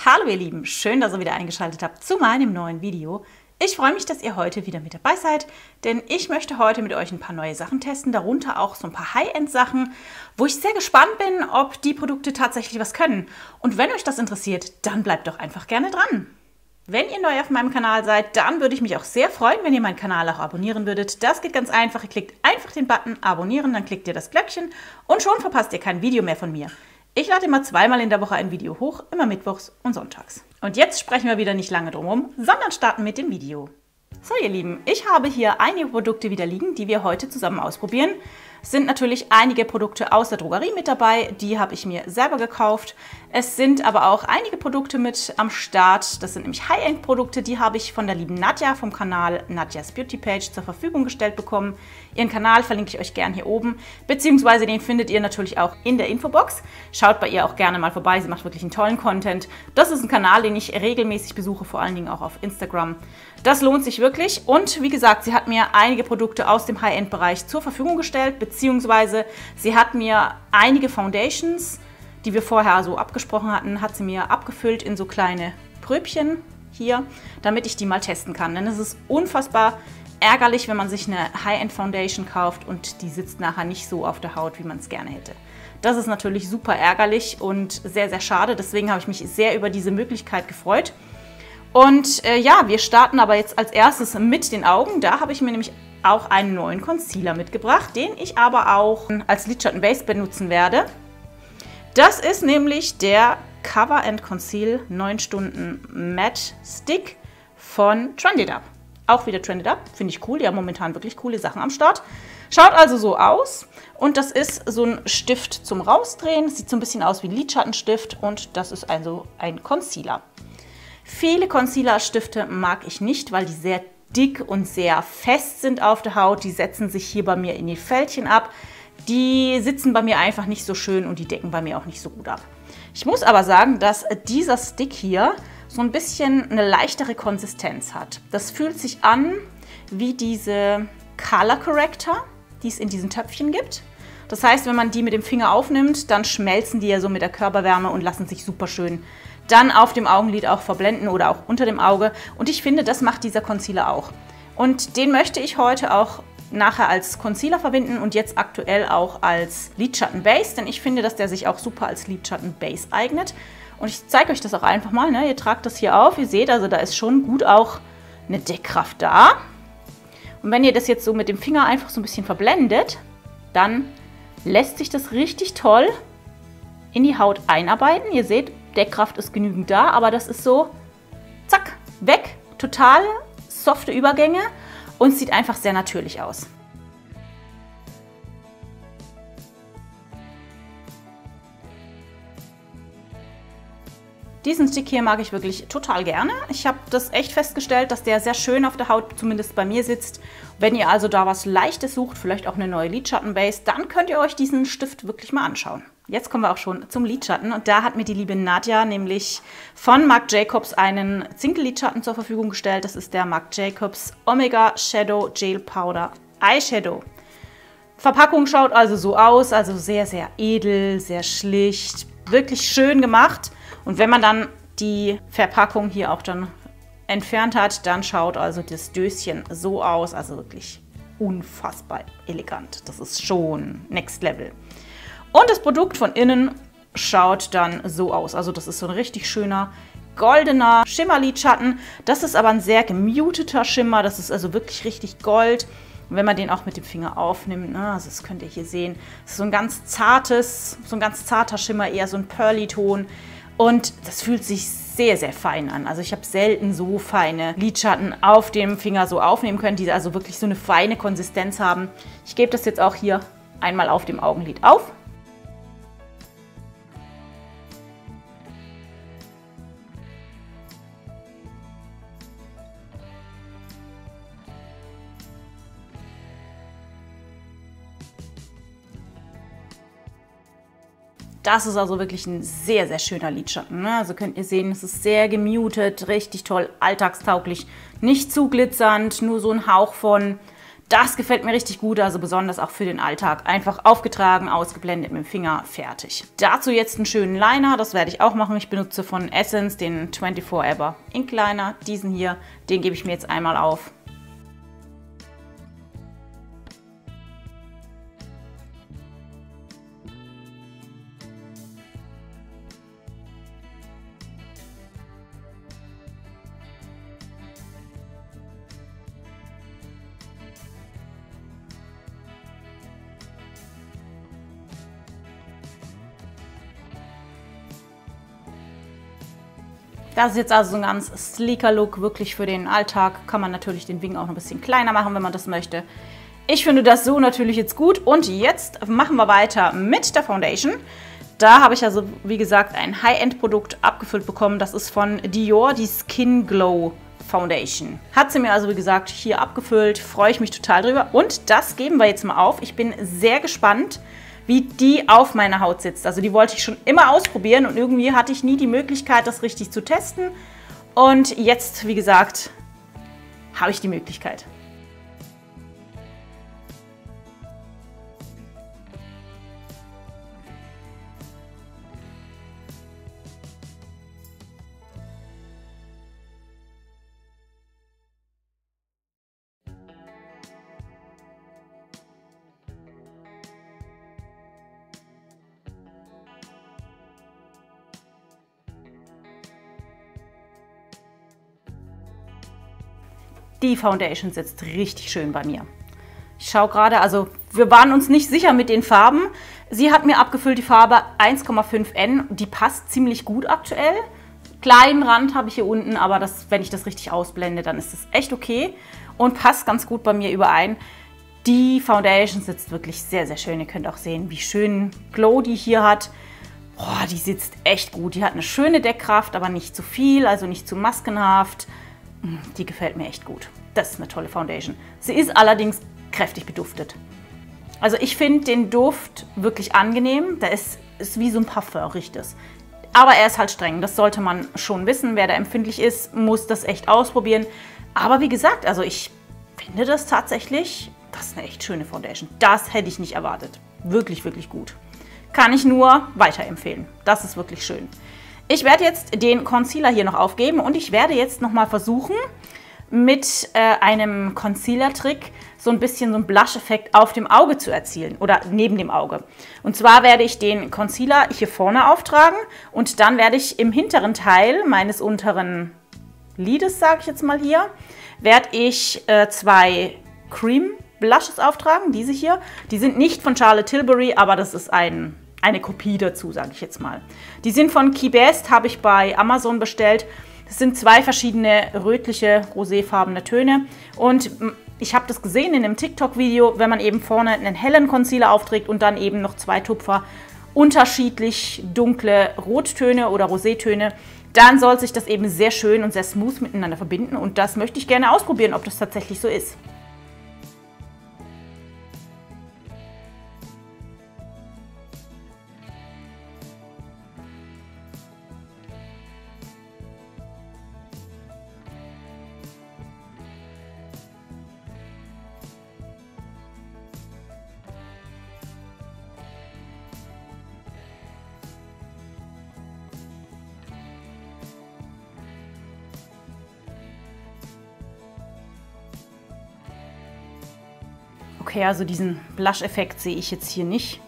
Hallo ihr Lieben, schön, dass ihr wieder eingeschaltet habt zu meinem neuen Video. Ich freue mich, dass ihr heute wieder mit dabei seid, denn ich möchte heute mit euch ein paar neue Sachen testen, darunter auch so ein paar High-End-Sachen, wo ich sehr gespannt bin, ob die Produkte tatsächlich was können. Und wenn euch das interessiert, dann bleibt doch einfach gerne dran. Wenn ihr neu auf meinem Kanal seid, dann würde ich mich auch sehr freuen, wenn ihr meinen Kanal auch abonnieren würdet. Das geht ganz einfach, ihr klickt einfach den Button Abonnieren, dann klickt ihr das Glöckchen und schon verpasst ihr kein Video mehr von mir. Ich lade immer zweimal in der Woche ein Video hoch, immer mittwochs und sonntags. Und jetzt sprechen wir wieder nicht lange drum herum, sondern starten mit dem Video. So ihr Lieben, ich habe hier einige Produkte wieder liegen, die wir heute zusammen ausprobieren. Es sind natürlich einige Produkte aus der Drogerie mit dabei, die habe ich mir selber gekauft. Es sind aber auch einige Produkte mit am Start, das sind nämlich High-End-Produkte, die habe ich von der lieben Nadja vom Kanal Nadjas Beauty Page zur Verfügung gestellt bekommen. Ihren Kanal verlinke ich euch gern hier oben, beziehungsweise den findet ihr natürlich auch in der Infobox. Schaut bei ihr auch gerne mal vorbei, sie macht wirklich einen tollen Content. Das ist ein Kanal, den ich regelmäßig besuche, vor allen Dingen auch auf Instagram. Das lohnt sich wirklich und wie gesagt, sie hat mir einige Produkte aus dem High-End-Bereich zur Verfügung gestellt, beziehungsweise sie hat mir einige Foundations, die wir vorher so abgesprochen hatten, hat sie mir abgefüllt in so kleine Pröbchen hier, damit ich die mal testen kann. Denn es ist unfassbar ärgerlich, wenn man sich eine High-End-Foundation kauft und die sitzt nachher nicht so auf der Haut, wie man es gerne hätte. Das ist natürlich super ärgerlich und sehr, sehr schade. Deswegen habe ich mich sehr über diese Möglichkeit gefreut. Und ja, wir starten aber jetzt als erstes mit den Augen. Da habe ich mir nämlich auch einen neuen Concealer mitgebracht, den ich aber auch als Lidschatten-Base benutzen werde. Das ist nämlich der Cover & Conceal 9 Stunden Matte Stick von Trended Up. Auch wieder Trended Up, finde ich cool. Die haben momentan wirklich coole Sachen am Start. Schaut also so aus und das ist so ein Stift zum Rausdrehen. Sieht so ein bisschen aus wie ein Lidschattenstift und das ist also ein Concealer. Viele Concealer-Stifte mag ich nicht, weil die sehr dick und sehr fest sind auf der Haut. Die setzen sich hier bei mir in die Fältchen ab. Die sitzen bei mir einfach nicht so schön und die decken bei mir auch nicht so gut ab. Ich muss aber sagen, dass dieser Stick hier so ein bisschen eine leichtere Konsistenz hat. Das fühlt sich an wie diese Color Corrector, die es in diesen Töpfchen gibt. Das heißt, wenn man die mit dem Finger aufnimmt, dann schmelzen die ja so mit der Körperwärme und lassen sich super schön dann auf dem Augenlid auch verblenden oder auch unter dem Auge. Und ich finde, das macht dieser Concealer auch. Und den möchte ich heute auch nachher als Concealer verwenden und jetzt aktuell auch als Lidschatten-Base, denn ich finde, dass der sich auch super als Lidschatten-Base eignet. Und ich zeige euch das auch einfach mal, ne? Ihr tragt das hier auf, ihr seht, also da ist schon gut auch eine Deckkraft da. Und wenn ihr das jetzt so mit dem Finger einfach so ein bisschen verblendet, dann lässt sich das richtig toll in die Haut einarbeiten. Ihr seht, Deckkraft ist genügend da, aber das ist so, zack, weg, total softe Übergänge und sieht einfach sehr natürlich aus. Diesen Stick hier mag ich wirklich total gerne. Ich habe das echt festgestellt, dass der sehr schön auf der Haut zumindest bei mir sitzt. Wenn ihr also da was Leichtes sucht, vielleicht auch eine neue Lidschatten-Base, dann könnt ihr euch diesen Stift wirklich mal anschauen. Jetzt kommen wir auch schon zum Lidschatten und da hat mir die liebe Nadja nämlich von Marc Jacobs einen Zinkel-Lidschatten zur Verfügung gestellt. Das ist der Marc Jacobs Omega Shadow Gel Powder Eyeshadow. Verpackung schaut also so aus, also sehr, sehr edel, sehr schlicht, wirklich schön gemacht. Und wenn man dann die Verpackung hier auch dann entfernt hat, dann schaut also das Döschen so aus, also wirklich unfassbar elegant. Das ist schon Next Level. Und das Produkt von innen schaut dann so aus. Also das ist so ein richtig schöner goldener Schimmerlidschatten. Das ist aber ein sehr gemuteter Schimmer. Das ist also wirklich richtig Gold. Und wenn man den auch mit dem Finger aufnimmt, ne, also das könnt ihr hier sehen, das ist so ein ganz zarter Schimmer, eher so ein Pearly-Ton. Und das fühlt sich sehr, sehr fein an. Also ich habe selten so feine Lidschatten auf dem Finger so aufnehmen können, die also wirklich so eine feine Konsistenz haben. Ich gebe das jetzt auch hier einmal auf dem Augenlid auf. Das ist also wirklich ein sehr, sehr schöner Lidschatten. Ne? Also könnt ihr sehen, es ist sehr gemutet, richtig toll, alltagstauglich, nicht zu glitzernd, nur so ein Hauch von Das gefällt mir richtig gut, also besonders auch für den Alltag. Einfach aufgetragen, ausgeblendet mit dem Finger, fertig. Dazu jetzt einen schönen Liner, das werde ich auch machen. Ich benutze von Essence den 24 Ever Ink Liner. Diesen hier, den gebe ich mir jetzt einmal auf. Das ist jetzt also so ein ganz sleeker Look, wirklich für den Alltag. Kann man natürlich den Wing auch noch ein bisschen kleiner machen, wenn man das möchte. Ich finde das so natürlich jetzt gut. Und jetzt machen wir weiter mit der Foundation. Da habe ich also, wie gesagt, ein High-End-Produkt abgefüllt bekommen. Das ist von Dior, die Skin Glow Foundation. Hat sie mir also, wie gesagt, hier abgefüllt. Freue ich mich total drüber. Und das geben wir jetzt mal auf. Ich bin sehr gespannt, wie die auf meiner Haut sitzt. Also die wollte ich schon immer ausprobieren und irgendwie hatte ich nie die Möglichkeit, das richtig zu testen. Und jetzt, wie gesagt, habe ich die Möglichkeit. Die Foundation sitzt richtig schön bei mir. Ich schaue gerade, also wir waren uns nicht sicher mit den Farben. Sie hat mir abgefüllt die Farbe 1,5N. Die passt ziemlich gut aktuell. Kleinen Rand habe ich hier unten, aber das, wenn ich das richtig ausblende, dann ist das echt okay. Und passt ganz gut bei mir überein. Die Foundation sitzt wirklich sehr, sehr schön. Ihr könnt auch sehen, wie schön Glow die hier hat. Boah, die sitzt echt gut. Die hat eine schöne Deckkraft, aber nicht zu viel, also nicht zu maskenhaft. Die gefällt mir echt gut. Das ist eine tolle Foundation. Sie ist allerdings kräftig beduftet. Also ich finde den Duft wirklich angenehm. Der ist wie so ein Parfum, riecht es. Aber er ist halt streng. Das sollte man schon wissen. Wer da empfindlich ist, muss das echt ausprobieren. Aber wie gesagt, also ich finde das tatsächlich, das ist eine echt schöne Foundation. Das hätte ich nicht erwartet. Wirklich, wirklich gut. Kann ich nur weiterempfehlen. Das ist wirklich schön. Ich werde jetzt den Concealer hier noch aufgeben und ich werde jetzt nochmal versuchen, mit einem Concealer-Trick so ein bisschen so einen Blush-Effekt auf dem Auge zu erzielen oder neben dem Auge. Und zwar werde ich den Concealer hier vorne auftragen und dann werde ich im hinteren Teil meines unteren Lides, sage ich jetzt mal hier, werde ich zwei Cream Blushes auftragen, diese hier. Die sind nicht von Charlotte Tilbury, aber das ist eine Kopie dazu, sage ich jetzt mal. Die sind von Key Best, habe ich bei Amazon bestellt. Das sind zwei verschiedene rötliche, roséfarbene Töne. Und ich habe das gesehen in einem TikTok-Video, wenn man eben vorne einen hellen Concealer aufträgt und dann eben noch zwei Tupfer unterschiedlich dunkle Rottöne oder Rosétöne, dann soll sich das eben sehr schön und sehr smooth miteinander verbinden. Und das möchte ich gerne ausprobieren, ob das tatsächlich so ist. Okay, also diesen Blush-Effekt sehe ich jetzt hier nicht.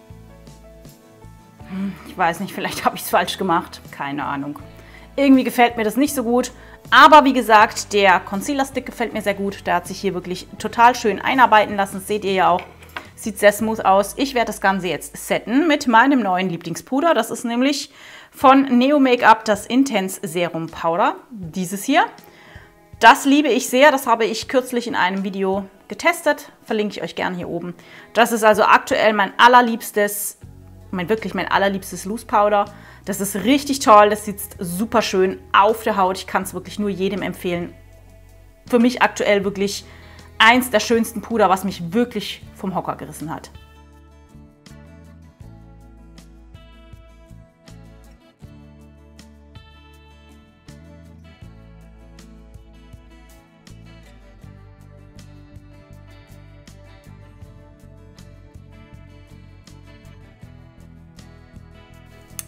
Ich weiß nicht, vielleicht habe ich es falsch gemacht. Keine Ahnung. Irgendwie gefällt mir das nicht so gut. Aber wie gesagt, der Concealer-Stick gefällt mir sehr gut. Der hat sich hier wirklich total schön einarbeiten lassen. Das seht ihr ja auch. Sieht sehr smooth aus. Ich werde das Ganze jetzt setten mit meinem neuen Lieblingspuder. Das ist nämlich von Neo Make-up das Intense Serum Powder. Dieses hier. Das liebe ich sehr. Das habe ich kürzlich in einem Video getestet. Verlinke ich euch gerne hier oben. Das ist also aktuell mein allerliebstes Loose Powder. Das ist richtig toll. Das sitzt super schön auf der Haut. Ich kann es wirklich nur jedem empfehlen. Für mich aktuell wirklich eins der schönsten Puder, was mich wirklich vom Hocker gerissen hat.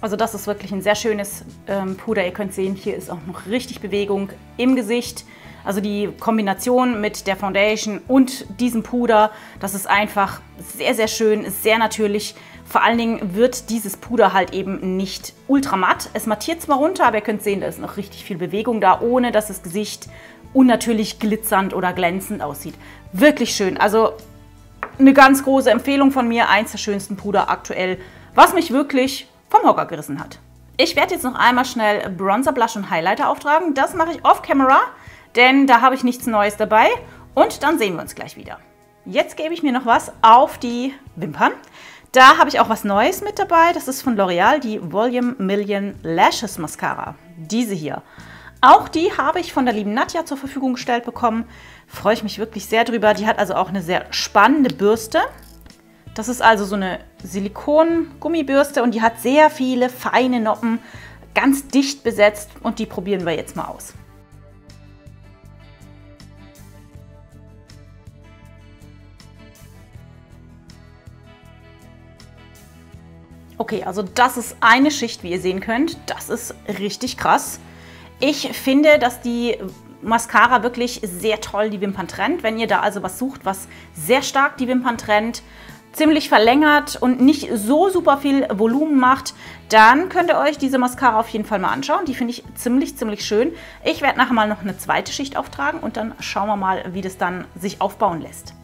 Also das ist wirklich ein sehr schönes Puder. Ihr könnt sehen, hier ist auch noch richtig Bewegung im Gesicht. Also die Kombination mit der Foundation und diesem Puder, das ist einfach sehr, sehr schön, ist sehr natürlich. Vor allen Dingen wird dieses Puder halt eben nicht ultra matt. Es mattiert zwar runter, aber ihr könnt sehen, da ist noch richtig viel Bewegung da, ohne dass das Gesicht unnatürlich glitzernd oder glänzend aussieht. Wirklich schön. Also eine ganz große Empfehlung von mir. Eins der schönsten Puder aktuell, was mich wirklich vom Hocker gerissen hat. Ich werde jetzt noch einmal schnell Bronzer, Blush und Highlighter auftragen. Das mache ich off-camera, denn da habe ich nichts Neues dabei. Und dann sehen wir uns gleich wieder. Jetzt gebe ich mir noch was auf die Wimpern. Da habe ich auch was Neues mit dabei. Das ist von L'Oreal, die Volume Million Lashes Mascara. Diese hier. Auch die habe ich von der lieben Nadja zur Verfügung gestellt bekommen. Freue ich mich wirklich sehr drüber. Die hat also auch eine sehr spannende Bürste. Das ist also so eine Silikon-Gummibürste und die hat sehr viele feine Noppen, ganz dicht besetzt und die probieren wir jetzt mal aus. Okay, also das ist eine Schicht, wie ihr sehen könnt. Das ist richtig krass. Ich finde, dass die Mascara wirklich sehr toll die Wimpern trennt. Wenn ihr da also was sucht, was sehr stark die Wimpern trennt, ziemlich verlängert und nicht so super viel Volumen macht, dann könnt ihr euch diese Mascara auf jeden Fall mal anschauen. Die finde ich ziemlich schön. Ich werde nachher mal noch eine zweite Schicht auftragen und dann schauen wir mal, wie das dann sich aufbauen lässt.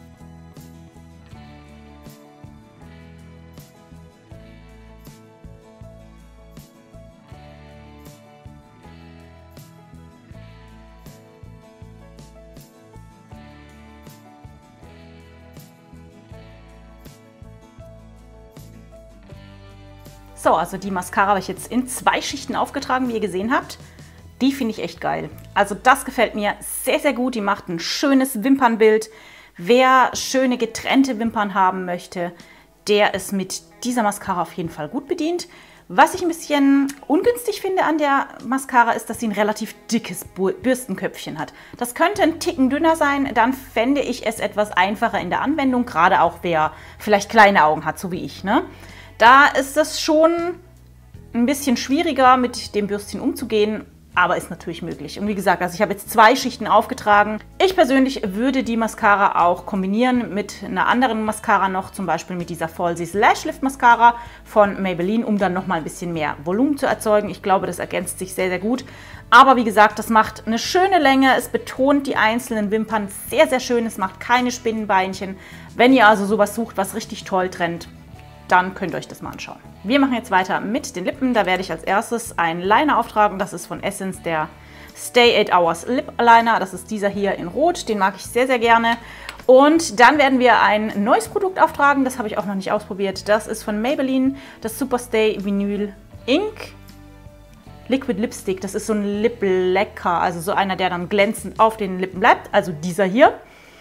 So, also die Mascara habe ich jetzt in 2 Schichten aufgetragen, wie ihr gesehen habt. Die finde ich echt geil. Also das gefällt mir sehr, sehr gut. Die macht ein schönes Wimpernbild. Wer schöne getrennte Wimpern haben möchte, der ist mit dieser Mascara auf jeden Fall gut bedient. Was ich ein bisschen ungünstig finde an der Mascara ist, dass sie ein relativ dickes Bürstenköpfchen hat. Das könnte ein Ticken dünner sein, dann fände ich es etwas einfacher in der Anwendung, gerade auch wer vielleicht kleine Augen hat, so wie ich, ne? Da ist es schon ein bisschen schwieriger, mit dem Bürstchen umzugehen, aber ist natürlich möglich. Und wie gesagt, also ich habe jetzt 2 Schichten aufgetragen. Ich persönlich würde die Mascara auch kombinieren mit einer anderen Mascara noch, zum Beispiel mit dieser Falsies Lash Lift Mascara von Maybelline, um dann nochmal ein bisschen mehr Volumen zu erzeugen. Ich glaube, das ergänzt sich sehr, sehr gut. Aber wie gesagt, das macht eine schöne Länge. Es betont die einzelnen Wimpern sehr, sehr schön. Es macht keine Spinnenbeinchen. Wenn ihr also sowas sucht, was richtig toll trennt, dann könnt ihr euch das mal anschauen. Wir machen jetzt weiter mit den Lippen. Da werde ich als erstes einen Liner auftragen. Das ist von Essence der Stay 8 Hours Lip Liner. Das ist dieser hier in Rot. Den mag ich sehr, sehr gerne. Und dann werden wir ein neues Produkt auftragen. Das habe ich auch noch nicht ausprobiert. Das ist von Maybelline, das Superstay Vinyl Ink Liquid Lipstick. Das ist so ein Lip Lacquer, also so einer, der dann glänzend auf den Lippen bleibt. Also dieser hier.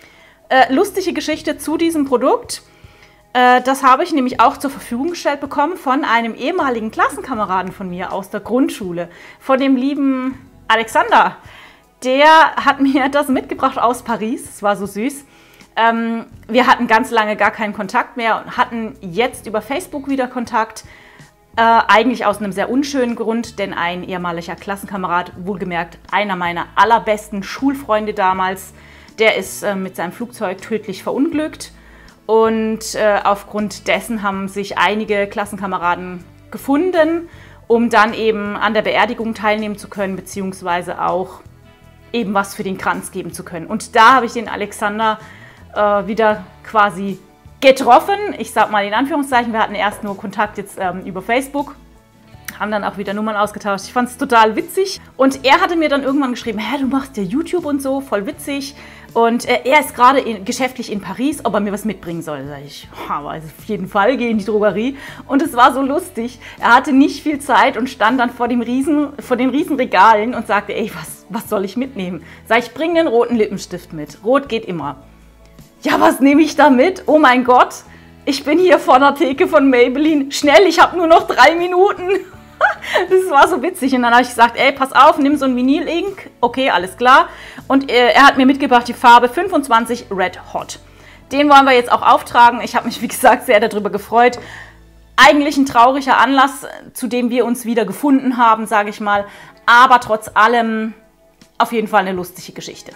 Lustige Geschichte zu diesem Produkt. Das habe ich nämlich auch zur Verfügung gestellt bekommen von einem ehemaligen Klassenkameraden von mir aus der Grundschule, von dem lieben Alexander. Der hat mir das mitgebracht aus Paris, es war so süß. Wir hatten ganz lange gar keinen Kontakt mehr und hatten jetzt über Facebook wieder Kontakt. Eigentlich aus einem sehr unschönen Grund, denn ein ehemaliger Klassenkamerad, wohlgemerkt einer meiner allerbesten Schulfreunde damals, der ist mit seinem Flugzeug tödlich verunglückt. Und aufgrund dessen haben sich einige Klassenkameraden gefunden, um dann eben an der Beerdigung teilnehmen zu können, beziehungsweise auch eben was für den Kranz geben zu können. Und da habe ich den Alexander wieder quasi getroffen. Ich sag mal in Anführungszeichen, wir hatten erst nur Kontakt jetzt über Facebook, haben dann auch wieder Nummern ausgetauscht. Ich fand es total witzig. Und er hatte mir dann irgendwann geschrieben, hä, du machst ja YouTube und so, voll witzig. Und er ist gerade geschäftlich in Paris, ob er mir was mitbringen soll. Da sage ich, aber auf jeden Fall, gehe in die Drogerie. Und es war so lustig. Er hatte nicht viel Zeit und stand dann vor den riesen Regalen und sagte, ey, was soll ich mitnehmen? Sag ich, bring den roten Lippenstift mit. Rot geht immer. Ja, was nehme ich da mit? Oh mein Gott, ich bin hier vor der Theke von Maybelline. Schnell, ich habe nur noch 3 Minuten. Das war so witzig. Und dann habe ich gesagt, ey, pass auf, nimm so ein Vinyl-Ink. Okay, alles klar. Und er hat mir mitgebracht die Farbe 25 Red Hot. Den wollen wir jetzt auch auftragen. Ich habe mich, wie gesagt, sehr darüber gefreut. Eigentlich ein trauriger Anlass, zu dem wir uns wieder gefunden haben, sage ich mal. Aber trotz allem auf jeden Fall eine lustige Geschichte.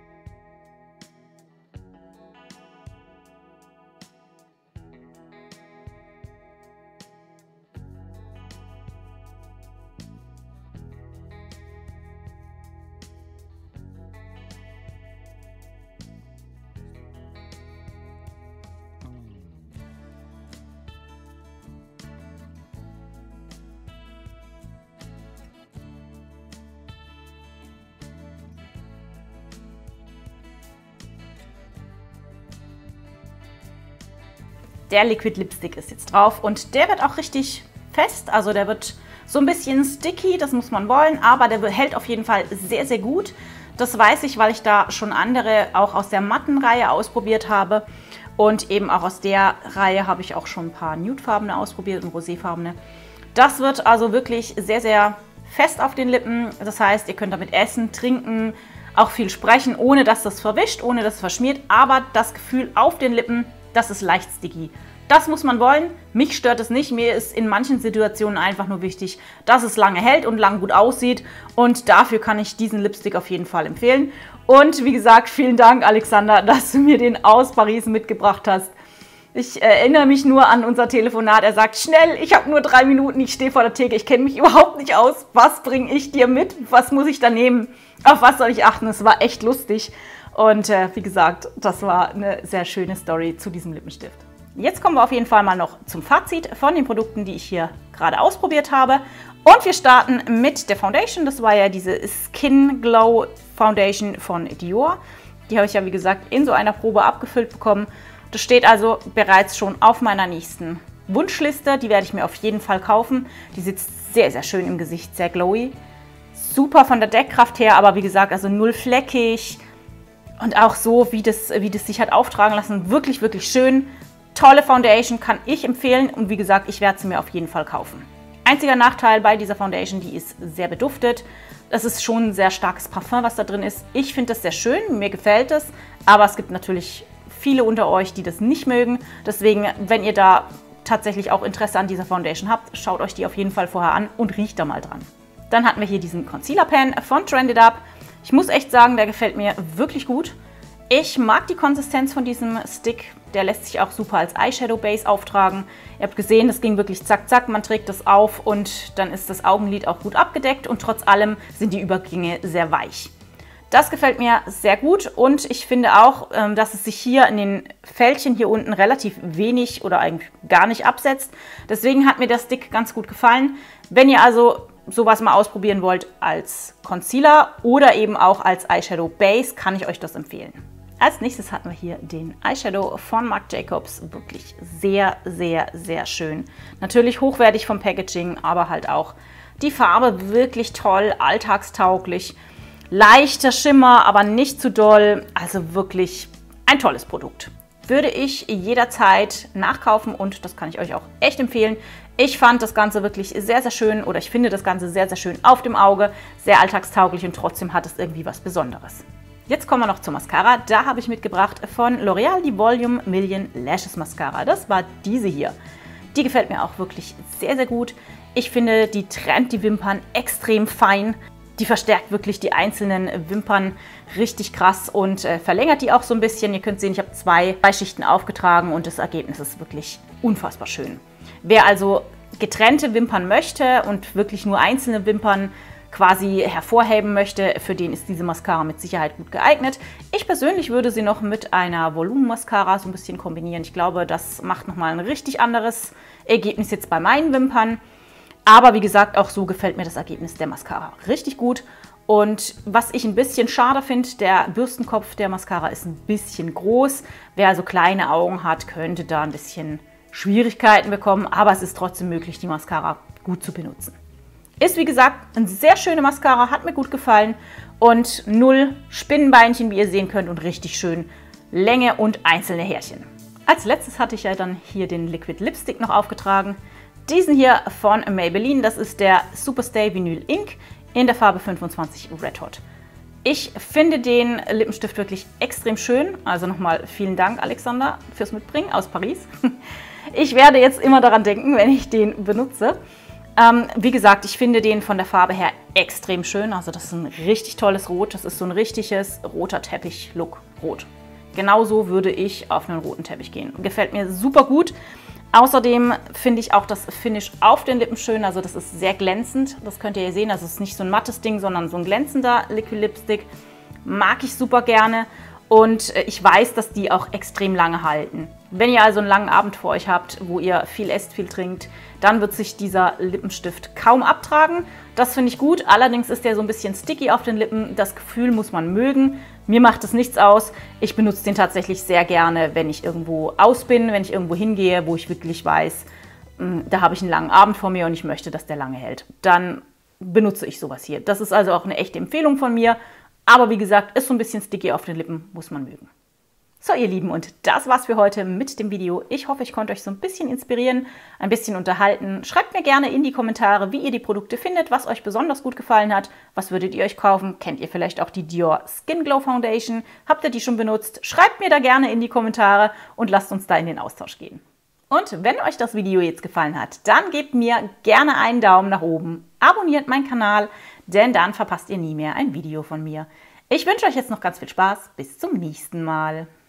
Der Liquid Lipstick ist jetzt drauf und der wird auch richtig fest, also der wird so ein bisschen sticky, das muss man wollen, aber der hält auf jeden Fall sehr, sehr gut. Das weiß ich, weil ich da schon andere auch aus der matten Reihe ausprobiert habe und eben auch aus der Reihe habe ich auch schon ein paar nudefarbene ausprobiert und roséfarbene. Das wird also wirklich sehr, sehr fest auf den Lippen, das heißt, ihr könnt damit essen, trinken, auch viel sprechen, ohne dass das verwischt, ohne dass es verschmiert, aber das Gefühl auf den Lippen, das ist leicht sticky. Das muss man wollen. Mich stört es nicht. Mir ist in manchen Situationen einfach nur wichtig, dass es lange hält und lang gut aussieht. Und dafür kann ich diesen Lipstick auf jeden Fall empfehlen. Und wie gesagt, vielen Dank, Alexander, dass du mir den aus Paris mitgebracht hast. Ich erinnere mich nur an unser Telefonat. Er sagt, schnell, ich habe nur 3 Minuten, ich stehe vor der Theke, ich kenne mich überhaupt nicht aus. Was bringe ich dir mit? Was muss ich da nehmen? Auf was soll ich achten? Es war echt lustig. Und wie gesagt, das war eine sehr schöne Story zu diesem Lippenstift. Jetzt kommen wir auf jeden Fall mal noch zum Fazit von den Produkten, die ich hier gerade ausprobiert habe. Und wir starten mit der Foundation. Das war ja diese Skin Glow Foundation von Dior. Die habe ich ja, wie gesagt, in so einer Probe abgefüllt bekommen. Das steht also bereits schon auf meiner nächsten Wunschliste. Die werde ich mir auf jeden Fall kaufen. Die sitzt sehr, sehr schön im Gesicht, sehr glowy. Super von der Deckkraft her, aber wie gesagt, also null fleckig. Und auch so, wie das sich hat auftragen lassen, wirklich, wirklich schön. Tolle Foundation, kann ich empfehlen. Und wie gesagt, ich werde sie mir auf jeden Fall kaufen. Einziger Nachteil bei dieser Foundation, die ist sehr beduftet. Das ist schon ein sehr starkes Parfum, was da drin ist. Ich finde das sehr schön, mir gefällt es. Aber es gibt natürlich viele unter euch, die das nicht mögen. Deswegen, wenn ihr da tatsächlich auch Interesse an dieser Foundation habt, schaut euch die auf jeden Fall vorher an und riecht da mal dran. Dann hatten wir hier diesen Concealer Pen von Trended Up. Ich muss echt sagen, der gefällt mir wirklich gut. Ich mag die Konsistenz von diesem Stick. Der lässt sich auch super als Eyeshadow Base auftragen. Ihr habt gesehen, das ging wirklich zack, zack. Man trägt das auf und dann ist das Augenlid auch gut abgedeckt und trotz allem sind die Übergänge sehr weich. Das gefällt mir sehr gut und ich finde auch, dass es sich hier in den Fältchen hier unten relativ wenig oder eigentlich gar nicht absetzt. Deswegen hat mir der Stick ganz gut gefallen. Wenn ihr also sowas mal ausprobieren wollt als Concealer oder eben auch als Eyeshadow Base, kann ich euch das empfehlen. Als nächstes hatten wir hier den Eyeshadow von Marc Jacobs. Wirklich sehr, sehr, sehr schön. Natürlich hochwertig vom Packaging, aber halt auch die Farbe wirklich toll, alltagstauglich. Leichter Schimmer, aber nicht zu doll. Also wirklich ein tolles Produkt. Würde ich jederzeit nachkaufen und das kann ich euch auch echt empfehlen. Ich fand das Ganze wirklich sehr, sehr schön oder ich finde das Ganze sehr, sehr schön auf dem Auge. Sehr alltagstauglich und trotzdem hat es irgendwie was Besonderes. Jetzt kommen wir noch zur Mascara. Da habe ich mitgebracht von L'Oreal die Volume Million Lashes Mascara. Das war diese hier. Die gefällt mir auch wirklich sehr, sehr gut. Ich finde, die trennt die Wimpern extrem fein. Die verstärkt wirklich die einzelnen Wimpern richtig krass und verlängert die auch so ein bisschen. Ihr könnt sehen, ich habe zwei Schichten aufgetragen und das Ergebnis ist wirklich unfassbar schön. Wer also getrennte Wimpern möchte und wirklich nur einzelne Wimpern quasi hervorheben möchte, für den ist diese Mascara mit Sicherheit gut geeignet. Ich persönlich würde sie noch mit einer Volumenmascara so ein bisschen kombinieren. Ich glaube, das macht nochmal ein richtig anderes Ergebnis jetzt bei meinen Wimpern. Aber wie gesagt, auch so gefällt mir das Ergebnis der Mascara richtig gut. Und was ich ein bisschen schade finde, der Bürstenkopf der Mascara ist ein bisschen groß. Wer also kleine Augen hat, könnte da ein bisschen Schwierigkeiten bekommen. Aber es ist trotzdem möglich, die Mascara gut zu benutzen. Ist wie gesagt eine sehr schöne Mascara, hat mir gut gefallen und null Spinnenbeinchen, wie ihr sehen könnt, und richtig schön Länge und einzelne Härchen. Als letztes hatte ich ja dann hier den Liquid Lipstick noch aufgetragen. Diesen hier von Maybelline, das ist der Superstay Vinyl Ink in der Farbe 25 Red Hot. Ich finde den Lippenstift wirklich extrem schön, also nochmal vielen Dank Alexander fürs Mitbringen aus Paris. Ich werde jetzt immer daran denken, wenn ich den benutze. Wie gesagt, ich finde den von der Farbe her extrem schön. Also das ist ein richtig tolles Rot. Das ist so ein richtiges roter Teppich-Look Rot. Genauso würde ich auf einen roten Teppich gehen. Gefällt mir super gut. Außerdem finde ich auch das Finish auf den Lippen schön. Also das ist sehr glänzend. Das könnt ihr hier sehen. Also es ist nicht so ein mattes Ding, sondern so ein glänzender Liquid Lipstick. Mag ich super gerne. Und ich weiß, dass die auch extrem lange halten. Wenn ihr also einen langen Abend vor euch habt, wo ihr viel esst, viel trinkt, dann wird sich dieser Lippenstift kaum abtragen. Das finde ich gut. Allerdings ist der so ein bisschen sticky auf den Lippen. Das Gefühl muss man mögen. Mir macht es nichts aus. Ich benutze den tatsächlich sehr gerne, wenn ich irgendwo aus bin, wenn ich irgendwo hingehe, wo ich wirklich weiß, da habe ich einen langen Abend vor mir und ich möchte, dass der lange hält. Dann benutze ich sowas hier. Das ist also auch eine echte Empfehlung von mir. Aber wie gesagt, ist so ein bisschen sticky auf den Lippen, muss man mögen. So ihr Lieben, und das war's für heute mit dem Video. Ich hoffe, ich konnte euch so ein bisschen inspirieren, ein bisschen unterhalten. Schreibt mir gerne in die Kommentare, wie ihr die Produkte findet, was euch besonders gut gefallen hat. Was würdet ihr euch kaufen? Kennt ihr vielleicht auch die Dior Skin Glow Foundation? Habt ihr die schon benutzt? Schreibt mir da gerne in die Kommentare und lasst uns da in den Austausch gehen. Und wenn euch das Video jetzt gefallen hat, dann gebt mir gerne einen Daumen nach oben, abonniert meinen Kanal, denn dann verpasst ihr nie mehr ein Video von mir. Ich wünsche euch jetzt noch ganz viel Spaß. Bis zum nächsten Mal.